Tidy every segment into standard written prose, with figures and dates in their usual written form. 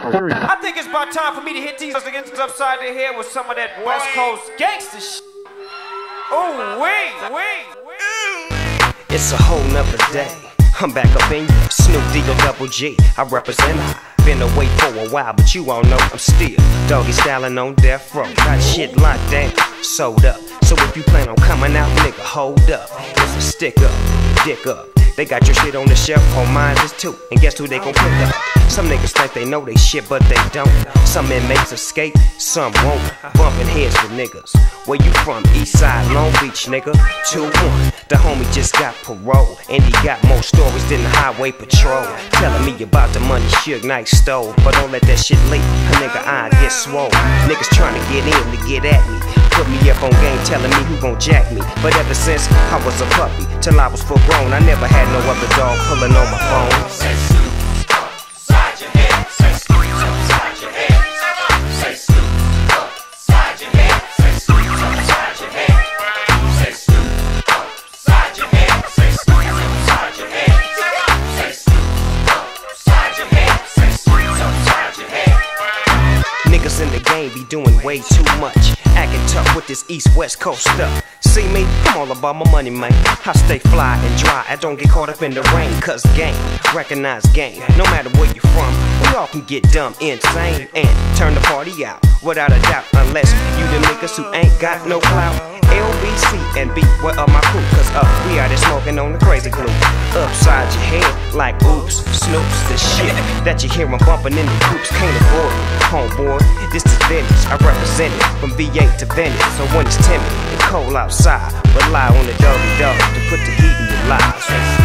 I think it's about time for me to hit these against upside the head with some of that West Coast gangster shit. Oh, wait. It's a whole nother day. I'm back up in you, Snoop D-O Double G. I represent I. Been away for a while, but you all know I'm still doggy styling on death row. Got shit locked down, sold up. So if you plan on coming out, nigga, hold up. It's a stick up, dick up. They got your shit on the shelf, on mine is too. And guess who they gon' pick up? Some niggas think they know they shit, but they don't. Some inmates escape, some won't. Bumping heads with niggas. Where you from? East Side, Long Beach, nigga. 2-1. The homie just got parole, and he got more stories than the highway patrol. Telling me about the money Suge Knight stole, but don't let that shit leak. A nigga eye get swole. Niggas trying to get in to get at me. Put me up on game, telling me who gon' jack me. But ever since I was a puppy, till I was full grown, I never had no other dog pulling on my phone. Say Snoop upside your head. Say Snoop upside your head. Say Snoop upside your head. Say Snoop upside your head. Say Snoop upside your head. Say Snoop upside your head. Say Snoop upside your head. Say Snoop upside your head. Niggas in the game be doing way too much, acting tough with this East-West Coast stuff. See me? I'm all about my money, man. I stay fly and dry, I don't get caught up in the rain. Cause game, recognize game. No matter where you from, we all can get dumb, insane, and turn the party out, without a doubt. Unless you the niggas who ain't got no clout. LBC and B, what up my crew? Cause we out there smoking on the crazy glue. Upside your head, like oops, Snoop's the shit that you hear 'em bumping in the groups. Can't avoid it, homeboy, this is vintage. I represent it from VA to Venice. So when it's timid and cold outside, rely on the doggy dog to put the heat in your lives.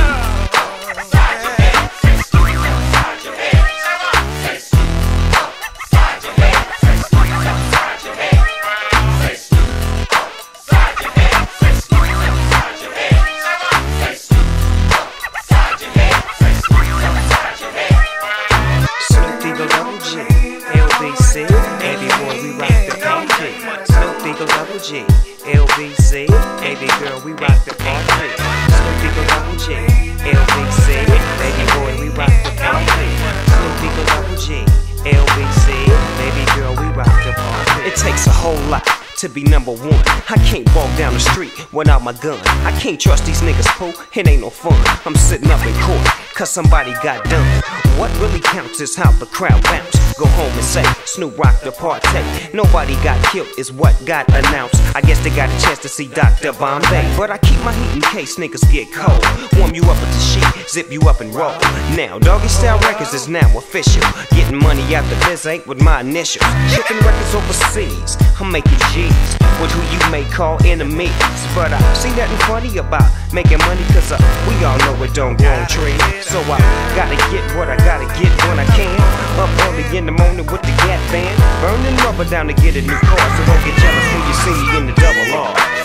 Double G, LBC, baby girl, we rock the party. Snoop D-O Double G, LBC, baby boy, we rock the party. Snoop D-O Double G, LBC, baby girl, we rock the party. It takes a whole lot to be number one. I can't walk down the street without my gun. I can't trust these niggas, Pooh, it ain't no fun. I'm sitting up in court, cause somebody got done. What really counts is how the crowd bounce. Go home and say, Snoop rock the party. Nobody got killed is what got announced. I guess they got a chance to see Dr. Bombay. But I keep my heat in case niggas get cold. Warm you up with the sheet, zip you up and roll. Now, Doggy Style Records is now official. Getting money out the biz ain't with my initials. Shipping records overseas, I'm making G's with who you may call enemies. But I see nothing funny about making money, cause we all know it don't grow on trees. So I gotta get what I gotta get when I can. Up early in the morning with the Gap band, burning rubber down to get a new car. So don't get jealous when you see me in the double R.